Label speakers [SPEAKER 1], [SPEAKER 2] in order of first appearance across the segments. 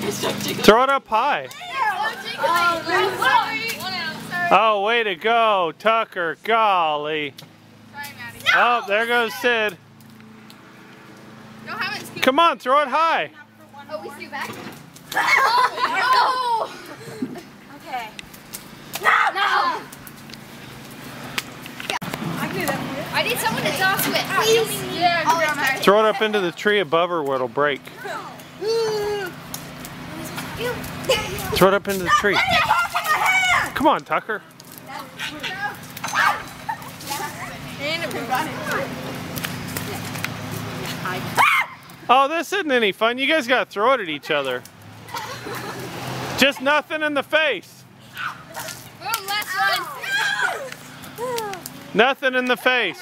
[SPEAKER 1] Throw it up high. Oh, way to go, Tucker. Golly. Oh, there goes Sid. Come on, throw it high.
[SPEAKER 2] Oh, we scoot back?
[SPEAKER 3] Oh! Okay. No!
[SPEAKER 2] I need someone to toss it, please. Yeah,
[SPEAKER 1] throw it up into the tree above her where it'll break. Throw it up into the tree. Come on, Tucker. Oh, this isn't any fun. You guys gotta throw it at each other. Just nothing in the face. Nothing in the face.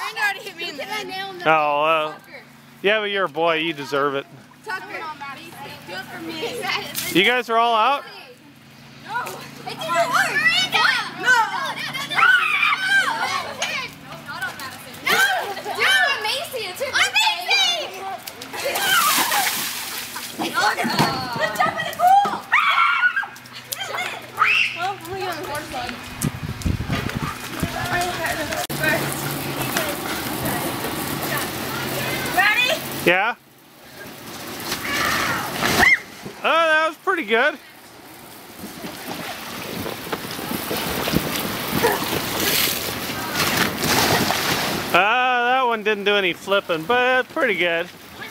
[SPEAKER 1] Oh, yeah, but you're a boy. You deserve it. You guys are all out?
[SPEAKER 2] No. It didn't work. No. Let's jump in the pool! Well, we're going to the water slide. Ready?
[SPEAKER 1] Yeah? Oh, that was pretty good. That one didn't do any flipping, but pretty good.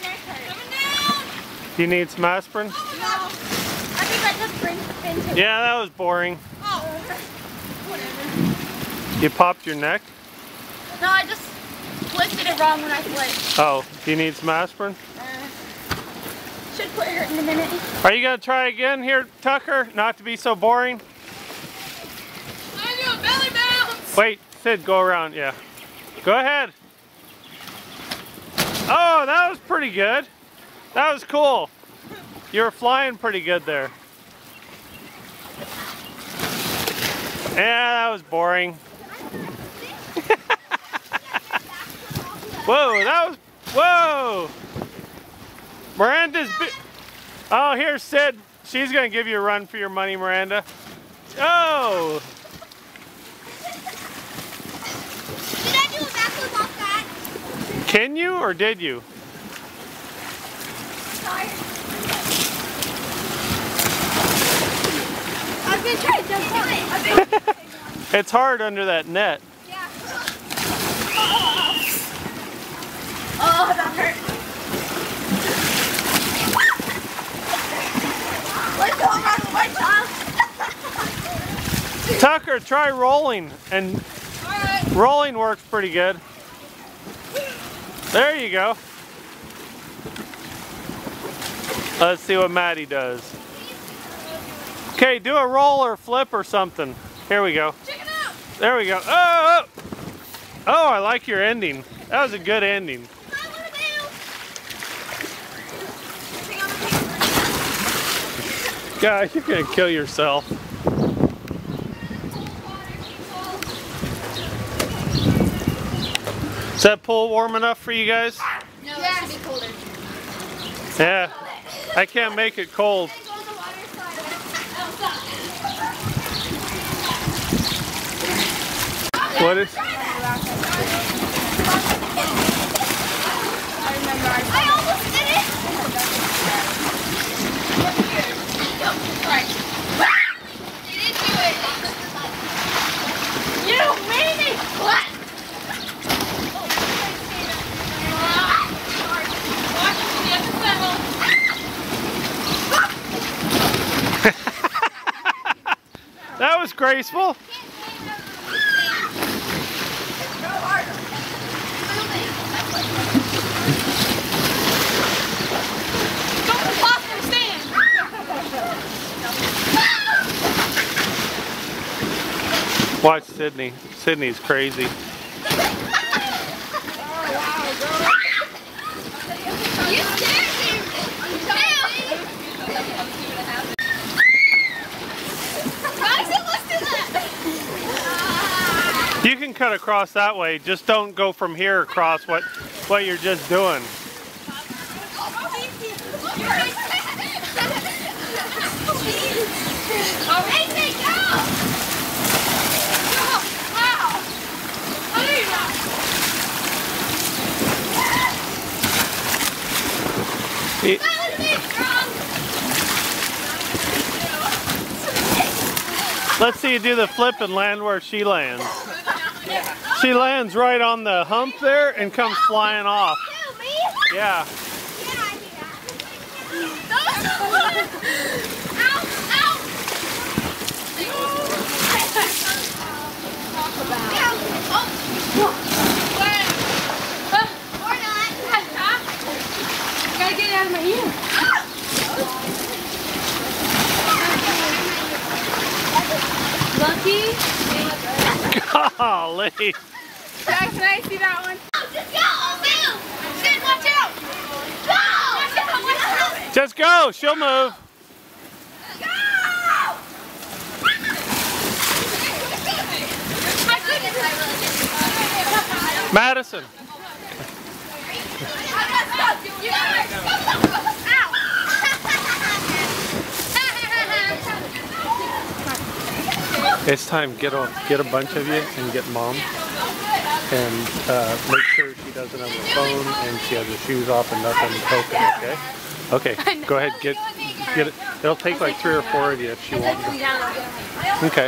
[SPEAKER 1] You need some aspirin?
[SPEAKER 3] No. I think I just rinsed into it.
[SPEAKER 1] Yeah, that was boring.
[SPEAKER 3] Oh. Whatever.
[SPEAKER 1] You popped your neck?
[SPEAKER 3] No, I just lifted it wrong when I flipped.
[SPEAKER 1] Oh, do you need some aspirin?
[SPEAKER 3] Should quit hurting in a minute.
[SPEAKER 1] Are you going to try again here, Tucker? Not to be so boring?
[SPEAKER 2] I do a belly bounce!
[SPEAKER 1] Wait, Sid, go around. Yeah. Go ahead. Oh, that was pretty good. That was cool. You were flying pretty good there. Yeah, that was boring. Whoa, that was, whoa. Miranda's, oh, here's Sid. She's going to give you a run for your money, Miranda. Oh.
[SPEAKER 3] Did I do a backflip off that?
[SPEAKER 1] Can you or did you?
[SPEAKER 3] I'm going to try to jump on it.
[SPEAKER 1] It's hard under that net.
[SPEAKER 3] Yeah. Oh, that hurt. Let's go,
[SPEAKER 1] Tucker, try rolling. And rolling works pretty good. There you go. Let's see what Maddie does. Okay, do a roll or flip or something. Here we go. There we go. Oh, oh, oh, I like your ending. That was a good ending. Gosh, you're gonna kill yourself. Is that pool warm enough for you guys?
[SPEAKER 2] No, it should be colder.
[SPEAKER 1] Yeah, I can't make it cold. What is?
[SPEAKER 3] I almost did it.
[SPEAKER 2] You didn't do it.
[SPEAKER 3] You made me flat.
[SPEAKER 1] That was graceful. Watch Sydney. Sydney's crazy. You can cut across that way, just don't go from here across what you're just doing.
[SPEAKER 2] Oh, Macy, go! Go! Wow! Oh, there you go.
[SPEAKER 1] Let's see you do the flip and land where she lands. She lands right on the hump there and comes flying off. Yeah.
[SPEAKER 2] Gotta get it out of my ear. Lucky.
[SPEAKER 1] Golly.
[SPEAKER 2] Jack, can I see that one? Just go! Sid, watch out! Go! Watch out!
[SPEAKER 1] Just go. She'll move.
[SPEAKER 2] Go! My goodness!
[SPEAKER 1] Madison. It's time. Get a bunch of you and get Mom, and make sure she doesn't have her phone and she has her shoes off and nothing poking. Okay. Okay. Go ahead. Get it. It'll take like 3 or 4 of you if she won't. Okay.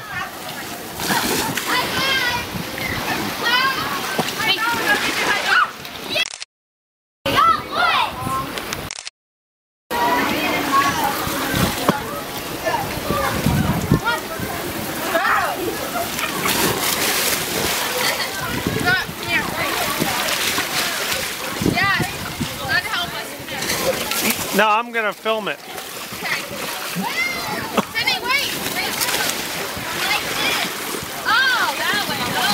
[SPEAKER 1] No, I'm gonna film it.
[SPEAKER 2] Okay. Sydney, wait! Oh, that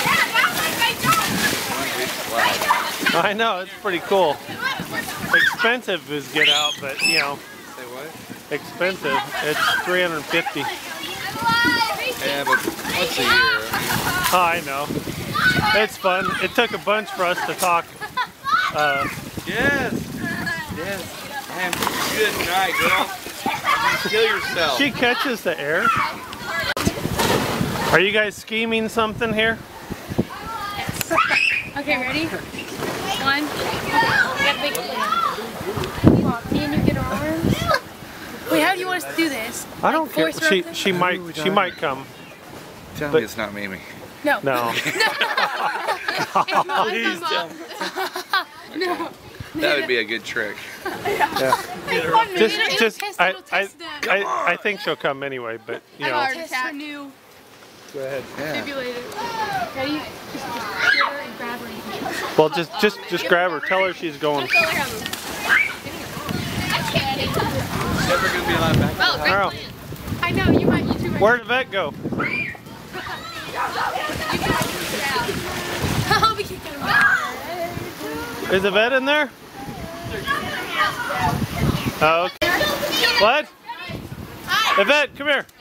[SPEAKER 2] way.
[SPEAKER 1] I know, it's pretty cool. Expensive is Get Out, but you know.
[SPEAKER 4] Say what?
[SPEAKER 1] Expensive. It's $350.
[SPEAKER 4] Yeah, but once a year.
[SPEAKER 1] Oh, I know. It's fun. It took a bunch for us to talk.
[SPEAKER 4] Yes. Yes. Man, good night, girl. Kill yourself.
[SPEAKER 1] She catches the air. Are you guys scheming something here?
[SPEAKER 2] Yes. Okay, ready? 1. Get big. Can you get her arms? Wait, how do you want us to do this?
[SPEAKER 1] I don't care. She might come.
[SPEAKER 4] Tell me it's not Mimi.
[SPEAKER 2] No.
[SPEAKER 1] No.
[SPEAKER 4] Please tell me.
[SPEAKER 2] No.
[SPEAKER 4] That would be a good trick.
[SPEAKER 1] Yeah. I think she'll come anyway, but you know.
[SPEAKER 2] Test her new
[SPEAKER 1] Go ahead.
[SPEAKER 4] Yeah.
[SPEAKER 2] defibrillator. Ready? Just get her and grab her.
[SPEAKER 1] Well, just grab her. Tell her she's going.
[SPEAKER 4] Never gonna be allowed back.
[SPEAKER 2] Well, great
[SPEAKER 1] All right.
[SPEAKER 2] plan. I know, you might, you too.
[SPEAKER 1] Where did Vet go?
[SPEAKER 2] I'll be kicking him.
[SPEAKER 1] Is the vet in there? Oh, okay. What? Yvette, come here.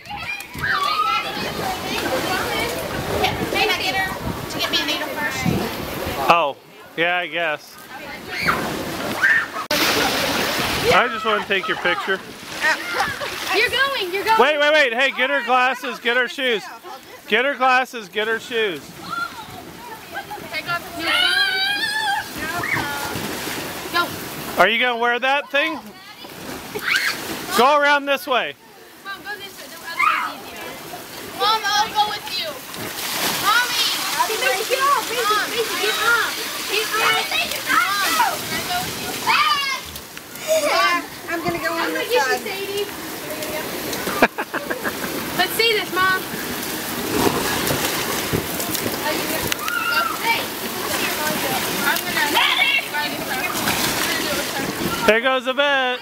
[SPEAKER 3] Can I get her to get me a needle first?
[SPEAKER 1] Oh, yeah, I guess. I just want to take your picture.
[SPEAKER 2] You're going.
[SPEAKER 1] Wait. Hey, get her glasses, get her shoes. Get her glasses, get her shoes.
[SPEAKER 2] Take off the Go.
[SPEAKER 1] Are you going to wear that thing? Go around this way.
[SPEAKER 2] Mom, go this way. The other way's easier.
[SPEAKER 3] Mom, I'll go with you. Mommy!
[SPEAKER 2] Macy, get off. Macy, get off.
[SPEAKER 3] Yeah, I'm gonna go on this side.
[SPEAKER 2] Let's see this, Mom.
[SPEAKER 1] There goes the vet.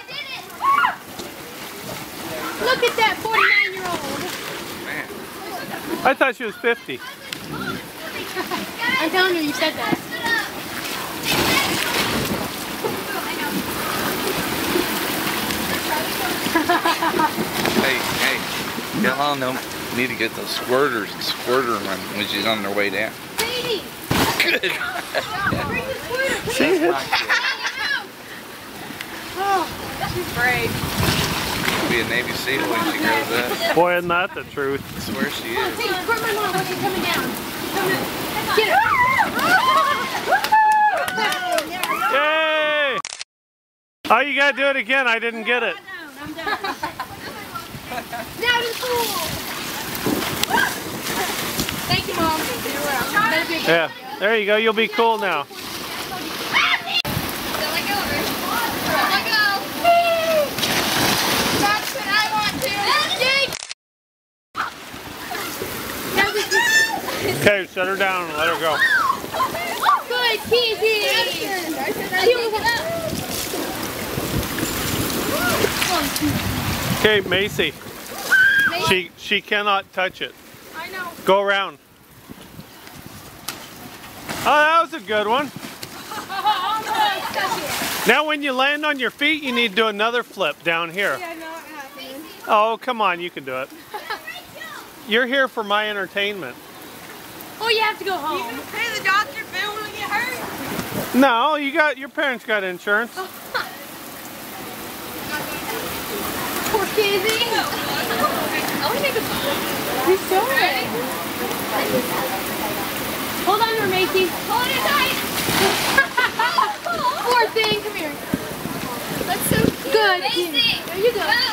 [SPEAKER 2] Look at that 49-year-old.
[SPEAKER 4] Man.
[SPEAKER 1] I thought she was 50.
[SPEAKER 2] I'm telling her you said that.
[SPEAKER 4] Hey, y'all all know need to get those squirters and squirter run when she's on their way down.
[SPEAKER 2] Sadie!
[SPEAKER 4] Good.
[SPEAKER 2] Bring the squirter.
[SPEAKER 1] See it?
[SPEAKER 2] Oh, she's brave.
[SPEAKER 4] to be a Navy SEAL when she grows up.
[SPEAKER 1] Boy, isn't that the truth?
[SPEAKER 4] I swear she is.
[SPEAKER 3] Hey, support my mom when she's coming down.
[SPEAKER 2] Get her.
[SPEAKER 1] Yay! Oh, you gotta do it again. I didn't get it.
[SPEAKER 3] I'm done. Now to school.
[SPEAKER 2] Thank you, Mom.
[SPEAKER 1] Yeah, there you go. You'll be cool now.
[SPEAKER 3] That's what I want to.
[SPEAKER 1] Okay, set her down and let her go.
[SPEAKER 2] Good, Kiki.
[SPEAKER 1] Okay, Macy. She cannot touch it.
[SPEAKER 2] I know.
[SPEAKER 1] Go around. Oh, that was a good one. Now when you land on your feet, you need to do another flip down here.
[SPEAKER 2] Yeah, not happening.
[SPEAKER 1] Oh, come on, you can do it. You're here for my entertainment.
[SPEAKER 2] Oh, you have to go home.
[SPEAKER 3] You pay the doctor bill when you get hurt.
[SPEAKER 1] No, your parents got insurance.
[SPEAKER 2] Poor Kizzy. I want to make a photo. You're so ready. Hold on to her, Macy.
[SPEAKER 3] Hold it tight.
[SPEAKER 2] Poor thing. Come here.
[SPEAKER 3] That's so cute.
[SPEAKER 2] Good.
[SPEAKER 3] Macy.
[SPEAKER 2] There you go.